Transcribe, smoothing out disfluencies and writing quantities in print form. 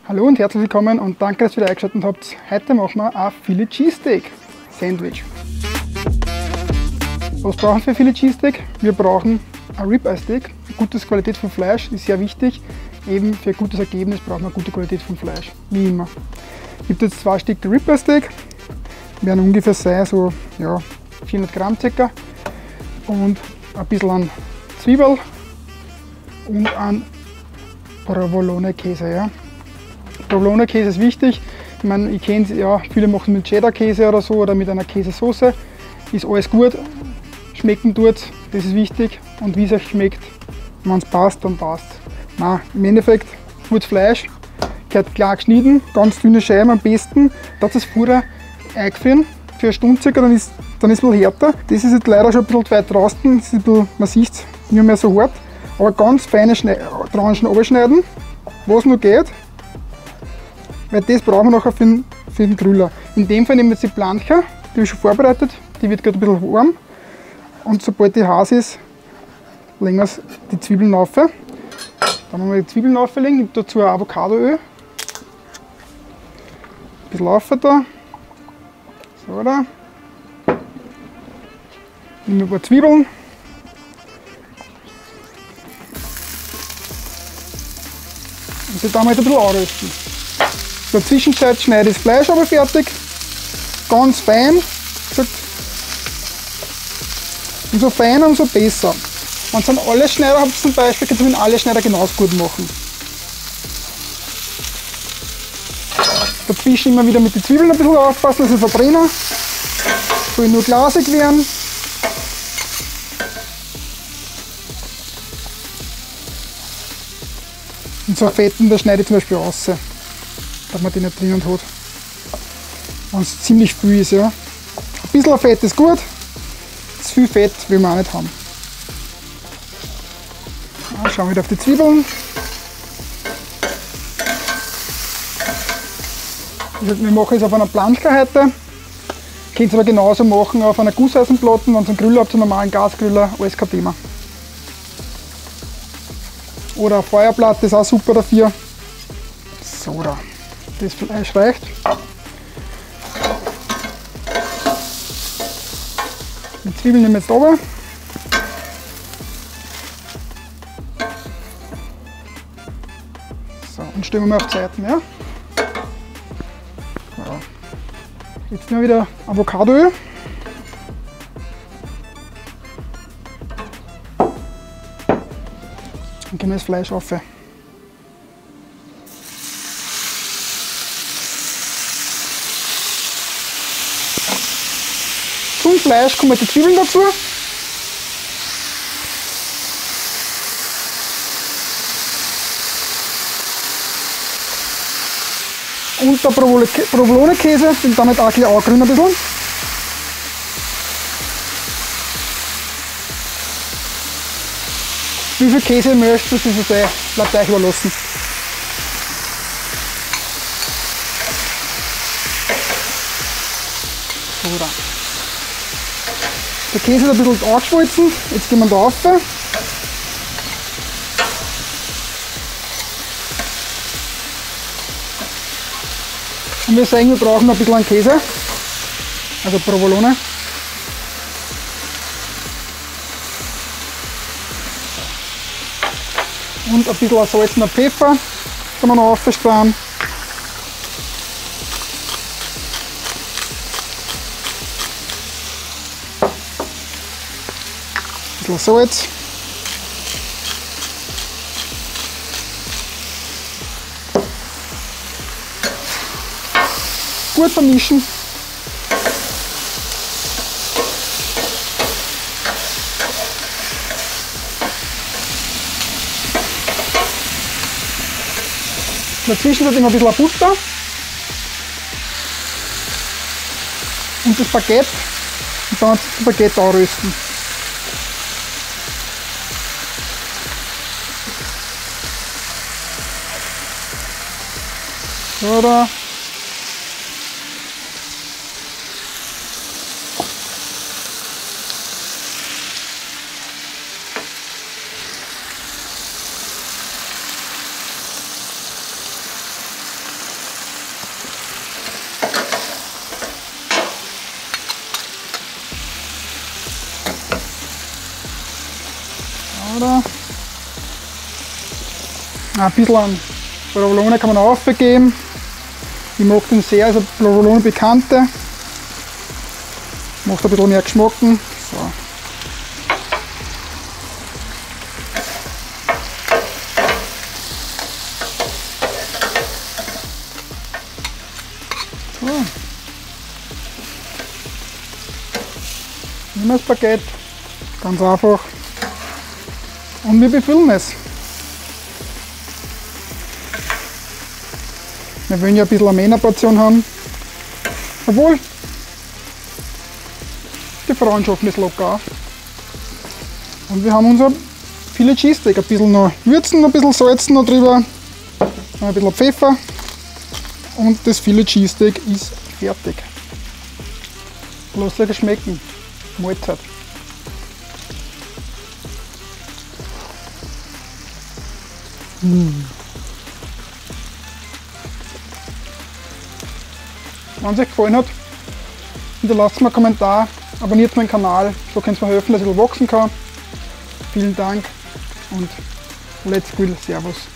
Hallo und herzlich willkommen und danke, dass ihr wieder eingeschaltet habt. Heute machen wir ein Philly Cheesesteak Sandwich. Was brauchen wir für Philly Cheesesteak? Wir brauchen ein Ribeye Steak. Gute Qualität von Fleisch ist sehr wichtig. Eben für ein gutes Ergebnis brauchen wir gute Qualität von Fleisch, wie immer. Es gibt jetzt 2 Stück Ribeye Steak. Werden ungefähr sein, so ja, 400 Gramm ca. Und ein bisschen an Zwiebel und an Provolone Käse. Ja. Provolone Käse ist wichtig. Ich meine, ich kenne es, ja, viele machen mit Cheddar Käse oder so oder mit einer Käsesoße. Ist alles gut, schmecken tut, das ist wichtig. Und wie es euch schmeckt, wenn es passt, dann passt. Nein, im Endeffekt, gutes Fleisch, gehört klar geschnitten, ganz dünne Scheiben am besten. Das ist vorher eingefrieren für eine Stunde circa, dann ist es ein bisschen härter. Das ist jetzt leider schon ein bisschen weit draußen, das ist ein bisschen, man sieht es nicht mehr so hart. Aber ganz feine Tranchen abschneiden, was noch geht. Weil das brauchen wir nachher für den Grüller. In dem Fall nehmen wir jetzt die Plancha, die habe ich schon vorbereitet, die wird gerade ein bisschen warm. Und sobald die heiß ist, legen wir die Zwiebeln rauf. Dann haben wir die Zwiebeln auflegen, ich habe dazu ein Avocadoöl. Ein bisschen rauf da. So da. Nehmen wir ein paar Zwiebeln. Und die dann mal ein bisschen anrösten. In der Zwischenzeit schneide ich das Fleisch aber fertig. Ganz fein. Umso feiner, umso besser. Wenn ihr einen Allesschneider habt zum Beispiel, könnt ihr mit einem Allesschneider genauso gut machen. Dazwischen immer wieder mit den Zwiebeln ein bisschen aufpassen, dass sie verbrennen. Soll nur glasig werden. Und so Fetten, da schneide ich zum Beispiel raus, dass man die nicht drinnen hat. Wenn es ziemlich viel ist, ja. Ein bisschen Fett ist gut, zu viel Fett will man auch nicht haben. Ja, schauen wir wieder auf die Zwiebeln. Wir machen es auf einer Plancha heute. Könnt ihr aber genauso machen auf einer Gusseisenplatte, wenn ihr einen Grüller habt, einen normalen Gasgrüller, alles kein Thema. Oder eine Feuerplatte ist auch super dafür. So, da. Das Fleisch reicht. Die Zwiebeln nehmen wir jetzt runter. So, und stellen wir mal auf die Seiten. Ja? Ja. Jetzt nehmen wir wieder Avocadoöl. Und geben wir das Fleisch auf. Zum Fleisch kommen die Zwiebeln dazu. Und der Provolone Käse, den damit auch gleich angrünen ein bisschen. Wie viel Käse ihr möchtet, das bleibt euch überlassen. So, da. Der Käse ist ein bisschen angeschmolzen, jetzt gehen wir da rauf. Und wir sehen, wir brauchen ein bisschen an Käse, also Provolone. Und ein bisschen Salz und Pfeffer kann man noch aufstrahlen. Ein bisschen Salz. Gut vermischen. Dazwischen wird immer ein bisschen Butter und das Baguette und dann das Baguette anrösten. So, da. Oder? Ein bisschen an Provolone kann man auch aufgeben. Ich mag den sehr, also Provolone Bekannte. Macht ein bisschen mehr Geschmack. So. So. Nehmen wir das Baguette. Ganz einfach. Und wir befüllen es. Wir wollen ja ein bisschen eine Männerportion haben. Obwohl, die Frauen schaffen es locker auch. Und wir haben unser Filet Cheesesteak. Ein bisschen noch würzen, ein bisschen salzen noch drüber. Ein bisschen Pfeffer. Und das Filet Cheesesteak ist fertig. Lasst euch das schmecken. Mahlzeit. Wenn es euch gefallen hat, hinterlasst mir einen Kommentar, abonniert meinen Kanal, so könnt ihr mir helfen, dass ich wachsen kann. Vielen Dank und let's grill, servus.